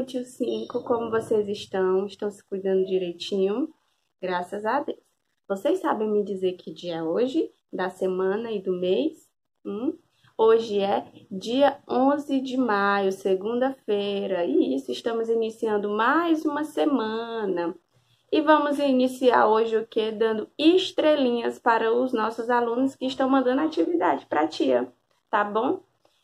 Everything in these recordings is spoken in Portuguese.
tio 5, como vocês estão? Estão se cuidando direitinho? Graças a Deus. Vocês sabem me dizer que dia é hoje, da semana e do mês? Hoje é dia 11 de maio, segunda-feira. E isso, estamos iniciando mais uma semana. E vamos iniciar hoje o quê? Dando estrelinhas para os nossos alunos que estão mandando atividade para a tia, tá bom?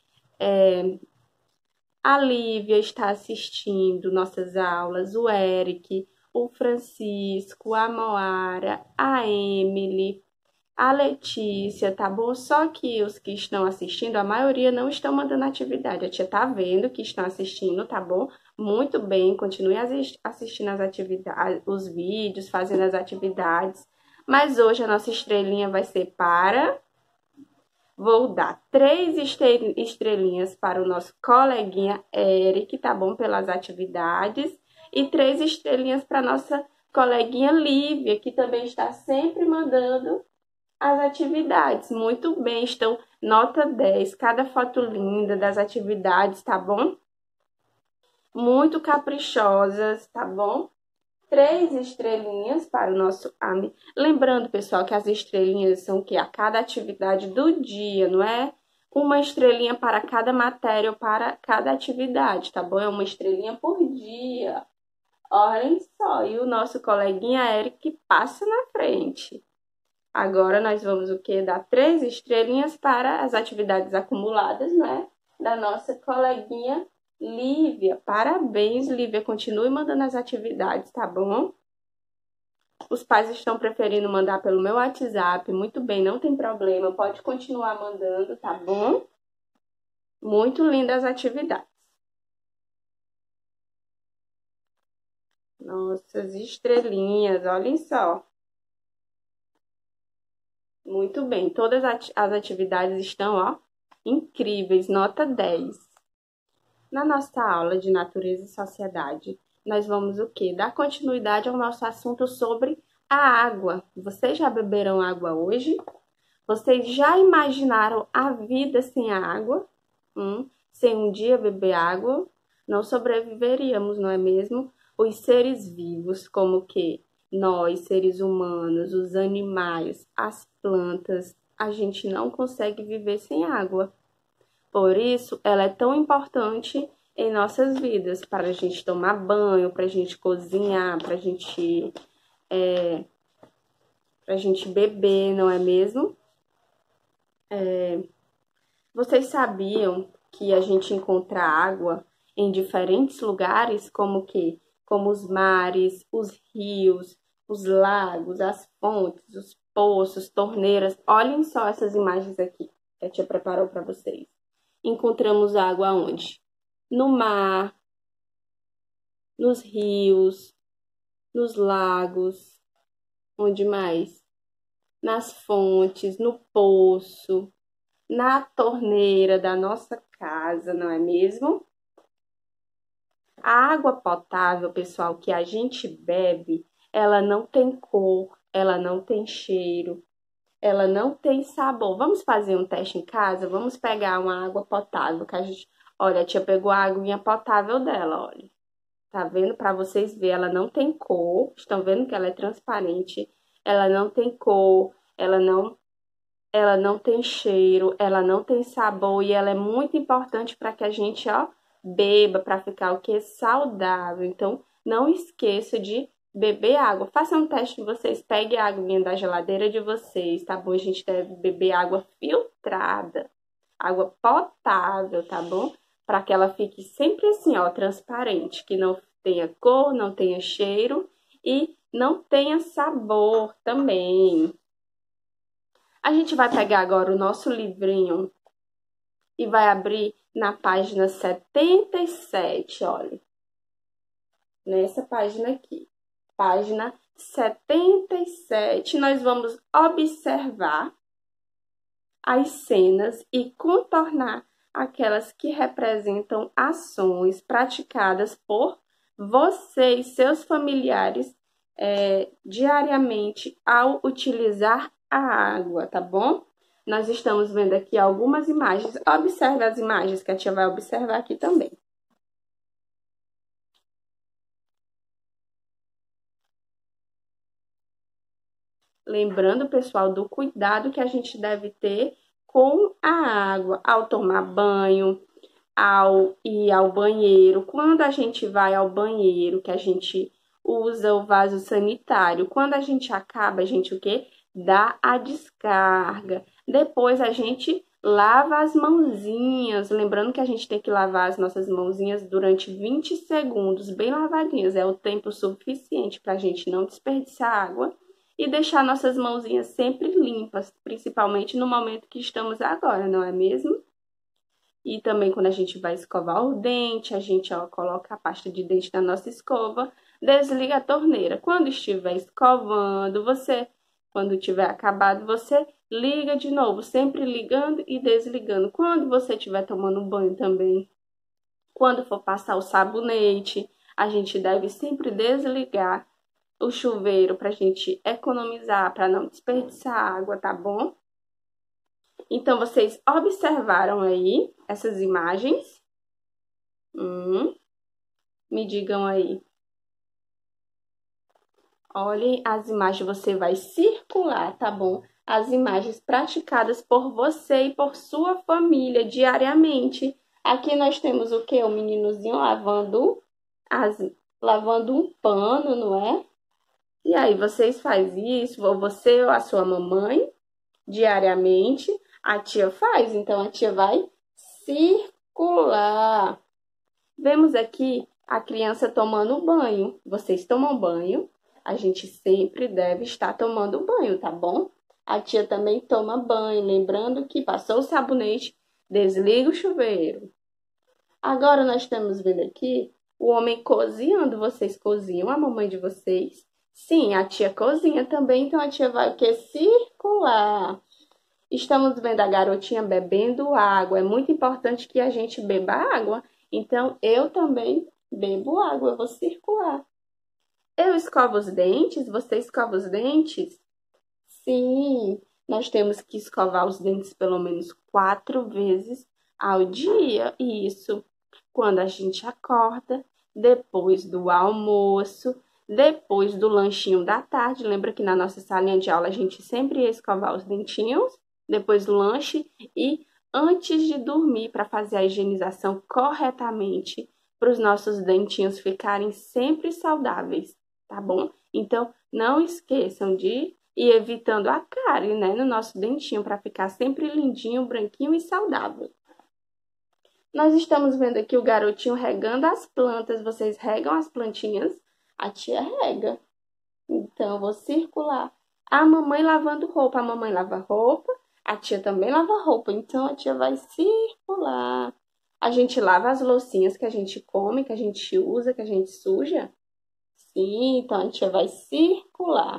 A Lívia está assistindo nossas aulas, o Eric, o Francisco, a Moara, a Emily, a Letícia, tá bom? Só que os que estão assistindo, a maioria não estão mandando atividade. A tia tá vendo que estão assistindo, tá bom? Muito bem, continue assistindo as atividades, os vídeos, fazendo as atividades. Mas hoje a nossa estrelinha vai ser para... Vou dar 3 estrelinhas para o nosso coleguinha Eric, tá bom? Pelas atividades. E 3 estrelinhas para a nossa coleguinha Lívia, que também está sempre mandando as atividades. Muito bem, estão nota 10. Cada foto linda das atividades, tá bom? Muito caprichosas, tá bom? 3 estrelinhas para o nosso amigo. Lembrando, pessoal, que as estrelinhas são o quê? A cada atividade do dia, não é? Uma estrelinha para cada matéria ou para cada atividade, tá bom? É uma estrelinha por dia. Olhem só, e o nosso coleguinha Eric passa na frente. Agora nós vamos o quê? Dar 3 estrelinhas para as atividades acumuladas, né? Da nossa coleguinha Lívia. Parabéns, Lívia. Continue mandando as atividades, tá bom? Os pais estão preferindo mandar pelo meu WhatsApp. Muito bem, não tem problema. Pode continuar mandando, tá bom? Muito lindas as atividades. Nossas estrelinhas, olhem só. Muito bem, todas as atividades estão, ó, incríveis, nota 10. Na nossa aula de Natureza e Sociedade, nós vamos o quê? Dar continuidade ao nosso assunto sobre a água. Vocês já beberam água hoje? Vocês já imaginaram a vida sem a água? Sem um dia beber água, não sobreviveríamos, não é mesmo? Os seres vivos, como que nós, seres humanos, os animais, as plantas, a gente não consegue viver sem água. Por isso, ela é tão importante em nossas vidas, para a gente tomar banho, para a gente cozinhar, para a gente beber, não é mesmo? Vocês sabiam que a gente encontra água em diferentes lugares, como os mares, os rios, os lagos, as fontes, os poços, torneiras. Olhem só essas imagens aqui que a tia preparou para vocês. Encontramos água onde? No mar, nos rios, nos lagos, onde mais? Nas fontes, no poço, na torneira da nossa casa, não é mesmo? A água potável, pessoal, que a gente bebe, ela não tem cor, ela não tem cheiro, ela não tem sabor. Vamos fazer um teste em casa? Vamos pegar uma água potável que a gente... Olha, a tia pegou a aguinha potável dela, olha. Tá vendo? Para vocês verem, ela não tem cor. Estão vendo que ela é transparente? Ela não tem cor, ela não tem cheiro, ela não tem sabor e ela é muito importante para que a gente, ó, beba, para ficar o quê? Saudável. Então, não esqueça de beber água. Façam um teste de vocês, peguem a aguinha da geladeira de vocês, tá bom? A gente deve beber água filtrada, água potável, tá bom? Para que ela fique sempre assim, ó, transparente, que não tenha cor, não tenha cheiro e não tenha sabor também. A gente vai pegar agora o nosso livrinho e vai abrir na página 77, olha. Nessa página aqui. Página 77, nós vamos observar as cenas e contornar aquelas que representam ações praticadas por você e seus familiares diariamente ao utilizar a água, tá bom? Nós estamos vendo aqui algumas imagens. Observe as imagens que a tia vai observar aqui também. Lembrando, pessoal, do cuidado que a gente deve ter com a água ao tomar banho, ao ir ao banheiro. Quando a gente vai ao banheiro, que a gente usa o vaso sanitário, quando a gente acaba, a gente o quê? Dá a descarga. Depois a gente lava as mãozinhas, lembrando que a gente tem que lavar as nossas mãozinhas durante 20 segundos, bem lavadinhas, é o tempo suficiente para a gente não desperdiçar água e deixar nossas mãozinhas sempre limpas, principalmente no momento que estamos agora, não é mesmo? E também quando a gente vai escovar o dente, a gente coloca a pasta de dente na nossa escova, desliga a torneira. Quando estiver escovando, quando tiver acabado, você liga de novo, sempre ligando e desligando. Quando você estiver tomando banho também, quando for passar o sabonete, a gente deve sempre desligar o chuveiro para a gente economizar, para não desperdiçar água, tá bom? Então, vocês observaram aí essas imagens? Me digam aí. Olhem as imagens, você vai circular, tá bom? As imagens praticadas por você e por sua família diariamente. Aqui nós temos o quê? O meninozinho lavando um pano, não é? E aí, vocês fazem isso, ou você ou a sua mamãe, diariamente. A tia faz, então a tia vai circular. Vemos aqui a criança tomando banho. Vocês tomam banho? A gente sempre deve estar tomando banho, tá bom? A tia também toma banho, lembrando que passou o sabonete, desliga o chuveiro. Agora nós estamos vendo aqui o homem cozinhando. Vocês cozinham, a mamãe de vocês? Sim, a tia cozinha também, então a tia vai o quê? Circular. Estamos vendo a garotinha bebendo água. É muito importante que a gente beba água. Então, eu também bebo água. Eu vou circular. Eu escovo os dentes? Você escova os dentes? Sim, nós temos que escovar os dentes pelo menos 4 vezes ao dia. Isso quando a gente acorda, depois do almoço, depois do lanchinho da tarde. Lembra que na nossa salinha de aula a gente sempre ia escovar os dentinhos? Depois do lanche e antes de dormir para fazer a higienização corretamente para os nossos dentinhos ficarem sempre saudáveis, tá bom? Então, não esqueçam de ir evitando a cárie, né, no nosso dentinho para ficar sempre lindinho, branquinho e saudável. Nós estamos vendo aqui o garotinho regando as plantas. Vocês regam as plantinhas? A tia rega. Então, eu vou circular. A mamãe lavando roupa. A mamãe lava roupa. A tia também lava roupa, então a tia vai circular. A gente lava as loucinhas que a gente come, que a gente usa, que a gente suja. Sim, então a tia vai circular.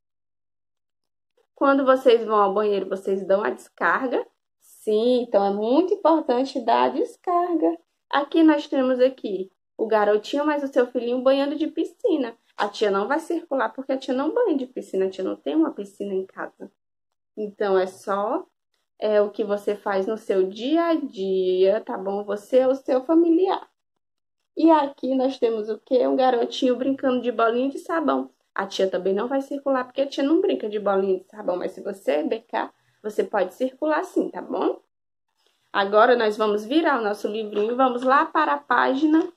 Quando vocês vão ao banheiro, vocês dão a descarga? Sim, então é muito importante dar a descarga. Aqui nós temos aqui o garotinho mais o seu filhinho banhando de piscina. A tia não vai circular porque a tia não banha de piscina, a tia não tem uma piscina em casa. Então, é só o que você faz no seu dia a dia, tá bom? Você é o seu familiar. E aqui nós temos o quê? Um garotinho brincando de bolinha de sabão. A tia também não vai circular, porque a tia não brinca de bolinha de sabão. Mas se você becar, você pode circular sim, tá bom? Agora, nós vamos virar o nosso livrinho e vamos lá para a página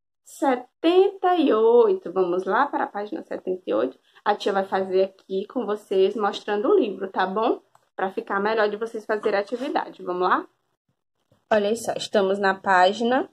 78. Vamos lá para a página 78. A tia vai fazer aqui com vocês, mostrando o livro, tá bom? Para ficar melhor de vocês fazerem a atividade. Vamos lá? Olha só, estamos na página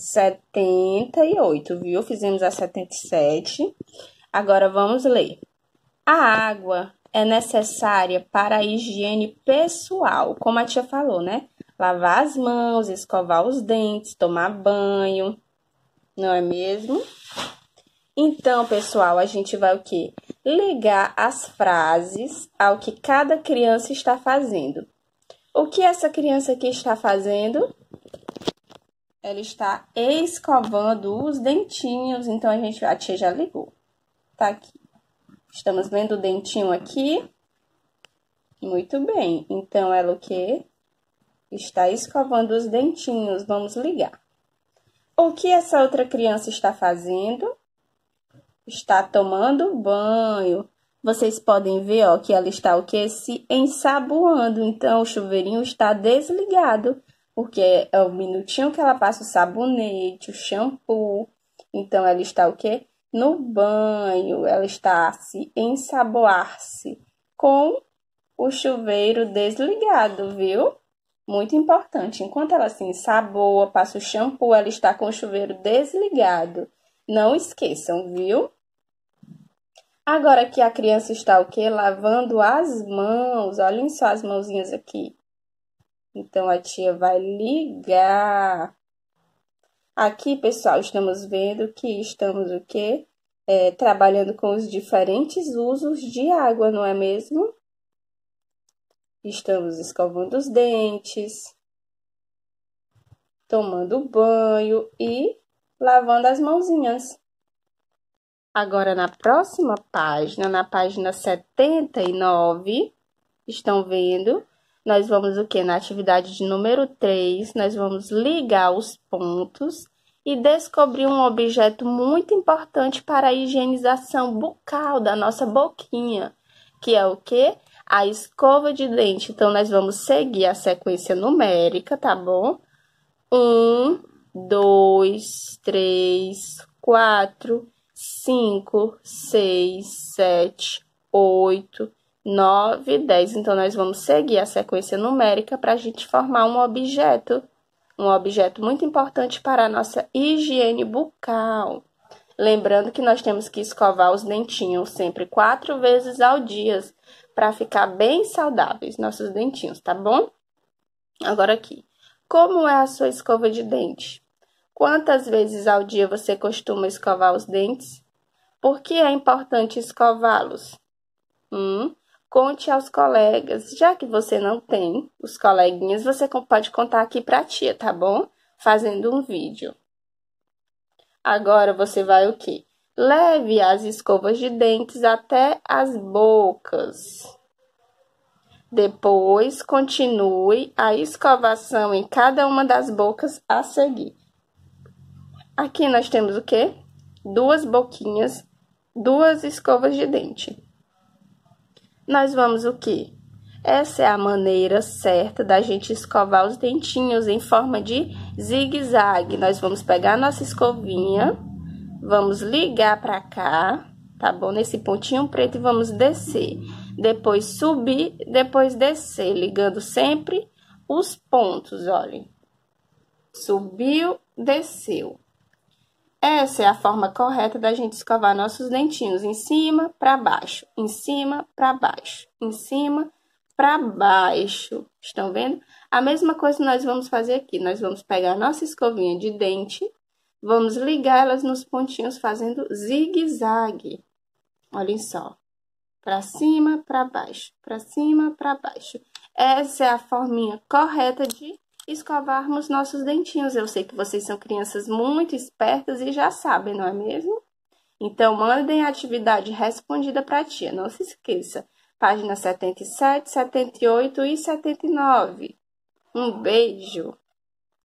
78, viu? Fizemos a 77. Agora vamos ler. A água é necessária para a higiene pessoal, como a tia falou, né? Lavar as mãos, escovar os dentes, tomar banho, não é mesmo? Então, pessoal, a gente vai o quê? Ligar as frases ao que cada criança está fazendo. O que essa criança aqui está fazendo? Ela está escovando os dentinhos. Então, a tia já ligou. Tá aqui. Estamos vendo o dentinho aqui? Muito bem. Então, ela o quê? Está escovando os dentinhos. Vamos ligar. O que essa outra criança está fazendo? Está tomando banho. vocês podem ver, ó, que ela está o quê? Se ensaboando. Então, o chuveirinho está desligado, porque é o minutinho que ela passa o sabonete, o shampoo. Então, ela está o quê? No banho, ela está a se ensaboar-se com o chuveiro desligado, viu? Muito importante. Enquanto ela se ensaboa, passa o shampoo, ela está com o chuveiro desligado. Não esqueçam, viu? Agora que a criança está o quê? Lavando as mãos. Olhem só as mãozinhas aqui. Então, a tia vai ligar. Aqui, pessoal, estamos vendo que estamos o quê? Trabalhando com os diferentes usos de água, não é mesmo? Estamos escovando os dentes, tomando banho e lavando as mãozinhas. Agora, na próxima página, na página 79, estão vendo? Nós vamos o quê? Na atividade de número 3, nós vamos ligar os pontos e descobrir um objeto muito importante para a higienização bucal da nossa boquinha, que é o quê? A escova de dente. Então, nós vamos seguir a sequência numérica, tá bom? 1, 2, 3, 4, 5, 6, 7, 8, 9, 10. Então, nós vamos seguir a sequência numérica para a gente formar um objeto muito importante para a nossa higiene bucal. Lembrando que nós temos que escovar os dentinhos sempre 4 vezes ao dia, para ficar bem saudáveis nossos dentinhos, tá bom? Agora aqui, como é a sua escova de dente? Quantas vezes ao dia você costuma escovar os dentes? Por que é importante escová-los? Conte aos colegas. Já que você não tem os coleguinhas, você pode contar aqui para a tia, tá bom? Fazendo um vídeo. Agora você vai o quê? Leve as escovas de dentes até as bocas. Depois, continue a escovação em cada uma das bocas a seguir. Aqui nós temos o quê? 2 boquinhas, 2 escovas de dente. Nós vamos o quê? Essa é a maneira certa da gente escovar os dentinhos em forma de zigue-zague. Nós vamos pegar a nossa escovinha, vamos ligar para cá, tá bom? Nesse pontinho preto e vamos descer. Depois subir, depois descer, ligando sempre os pontos, olhem. Subiu, desceu. Essa é a forma correta da gente escovar nossos dentinhos, em cima para baixo, em cima para baixo, em cima para baixo. Estão vendo? A mesma coisa nós vamos fazer aqui. Nós vamos pegar a nossa escovinha de dente, vamos ligar elas nos pontinhos fazendo zigue-zague. Olhem só. Para cima, para baixo, para cima, para baixo. Essa é a forminha correta de escovarmos nossos dentinhos. Eu sei que vocês são crianças muito espertas e já sabem, não é mesmo? Então, mandem a atividade respondida para a tia. Não se esqueça. Página 77, 78 e 79. Um beijo!